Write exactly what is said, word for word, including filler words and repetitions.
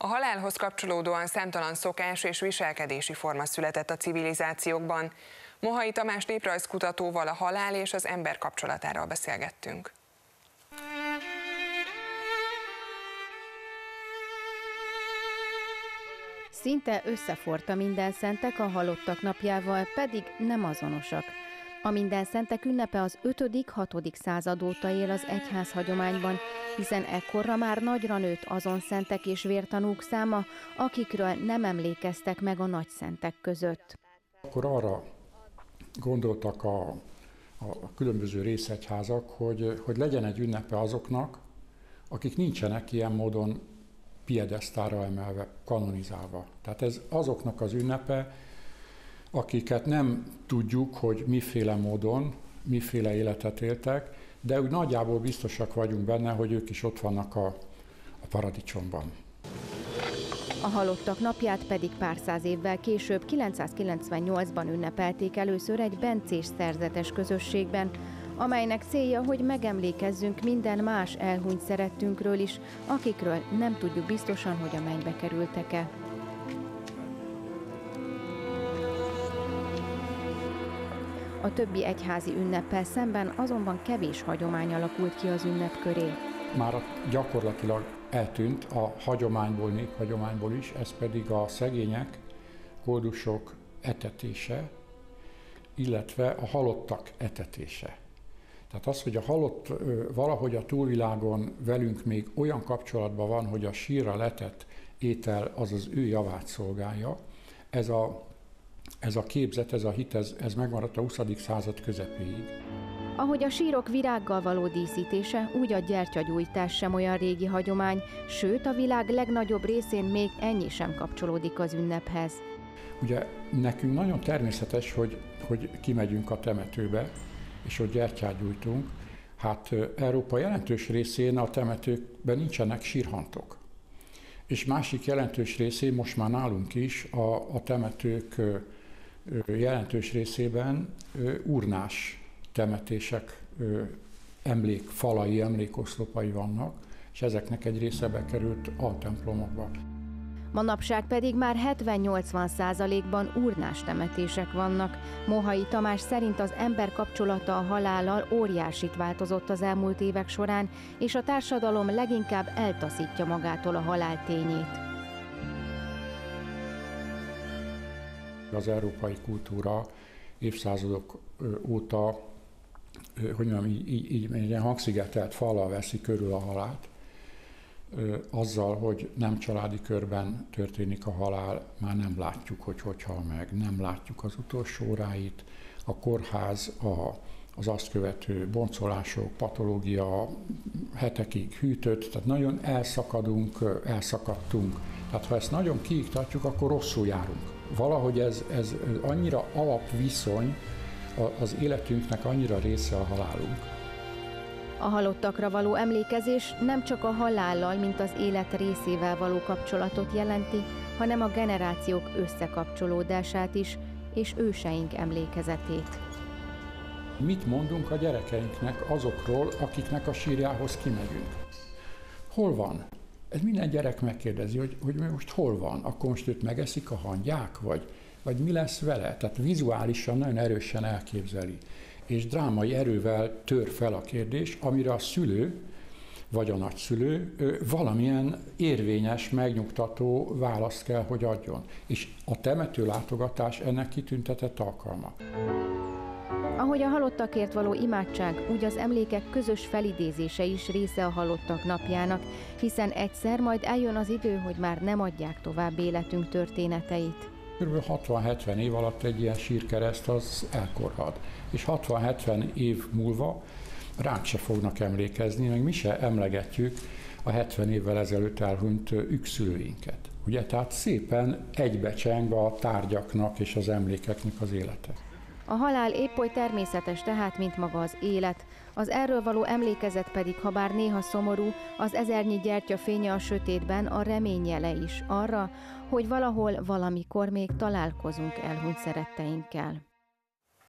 A halálhoz kapcsolódóan számtalan szokás és viselkedési forma született a civilizációkban. Mohai Tamás néprajzkutatóval a halál és az ember kapcsolatáról beszélgettünk. Szinte összeforrt a Mindenszentek a halottak napjával, pedig nem azonosak. A Mindenszentek ünnepe az ötödik-hatodik század óta él az egyház hagyományban, hiszen ekkorra már nagyra nőtt azon szentek és vértanúk száma, akikről nem emlékeztek meg a nagyszentek között. Akkor arra gondoltak a, a különböző részegyházak, hogy, hogy legyen egy ünnepe azoknak, akik nincsenek ilyen módon piedesztára emelve, kanonizálva. Tehát ez azoknak az ünnepe, akiket nem tudjuk, hogy miféle módon, miféle életet éltek, de úgy nagyjából biztosak vagyunk benne, hogy ők is ott vannak a, a paradicsomban. A halottak napját pedig pár száz évvel később, kilencszázkilencvennyolcban ünnepelték először egy bencés szerzetes közösségben, amelynek célja, hogy megemlékezzünk minden más elhunyt szerettünkről is, akikről nem tudjuk biztosan, hogy a mennybe kerültek-e. A többi egyházi ünneppel szemben azonban kevés hagyomány alakult ki az ünnep köré. Már gyakorlatilag eltűnt a hagyományból, néphagyományból is, ez pedig a szegények, koldusok etetése, illetve a halottak etetése. Tehát az, hogy a halott valahogy a túlvilágon velünk még olyan kapcsolatban van, hogy a sírra letett étel az az ő javát szolgálja, ez a, ez a képzet, ez a hit, ez, ez megmaradt a huszadik század közepéig. Ahogy a sírok virággal való díszítése, úgy a gyertyagyújtás sem olyan régi hagyomány, sőt a világ legnagyobb részén még ennyi sem kapcsolódik az ünnephez. Ugye nekünk nagyon természetes, hogy, hogy kimegyünk a temetőbe, és ott gyertyát gyújtunk. Hát Európa jelentős részén a temetőkben nincsenek sírhantok. És másik jelentős részén, most már nálunk is, a, a temetők jelentős részében urnás temetések, emlékfalai, emlékoszlopai vannak, és ezeknek egy része bekerült a templomokba. Manapság pedig már hetven-nyolcvan százalékban urnás temetések vannak. Mohai Tamás szerint az ember kapcsolata a halállal óriásit változott az elmúlt évek során, és a társadalom leginkább eltaszítja magától a halál tényét. Az európai kultúra évszázadok óta, hogy mondjam, így, így, így egy ilyen hangszigetelt fallal veszi körül a halált, azzal, hogy nem családi körben történik a halál, már nem látjuk, hogy hogy hal meg, nem látjuk az utolsó óráit, a kórház, a, az azt követő boncolások, patológia hetekig hűtött, tehát nagyon elszakadunk, elszakadtunk. Tehát ha ezt nagyon kiiktatjuk, akkor rosszul járunk. Valahogy ez, ez annyira alapviszony, az életünknek annyira része a halálunk. A halottakra való emlékezés nem csak a halállal, mint az élet részével való kapcsolatot jelenti, hanem a generációk összekapcsolódását is, és őseink emlékezetét. Mit mondunk a gyerekeinknek azokról, akiknek a sírjához kimegyünk? Hol van? Ez minden gyerek megkérdezi, hogy, hogy most hol van? Akkor most őt megeszik a hangyák? Vagy, vagy mi lesz vele? Tehát vizuálisan nagyon erősen elképzeli. És drámai erővel tör fel a kérdés, amire a szülő, vagy a nagyszülő valamilyen érvényes, megnyugtató választ kell, hogy adjon. És a temető látogatás ennek kitüntetett alkalma. Ahogy a halottakért való imádság, úgy az emlékek közös felidézése is része a halottak napjának, hiszen egyszer majd eljön az idő, hogy már nem adják tovább életünk történeteit. Kb. hatvan-hetven év alatt egy ilyen sírkereszt az elkorhad. És hatvan-hetven év múlva ránk se fognak emlékezni, meg mi se emlegetjük a hetven évvel ezelőtt elhunyt ükszülőinket. Ugye, tehát szépen egybecseng a tárgyaknak és az emlékeknek az élete. A halál épp oly természetes tehát, mint maga az élet. Az erről való emlékezet pedig, ha bár néha szomorú, az ezernyi gyertya fénye a sötétben a remény jele is arra, hogy valahol, valamikor még találkozunk elhunyt szeretteinkkel.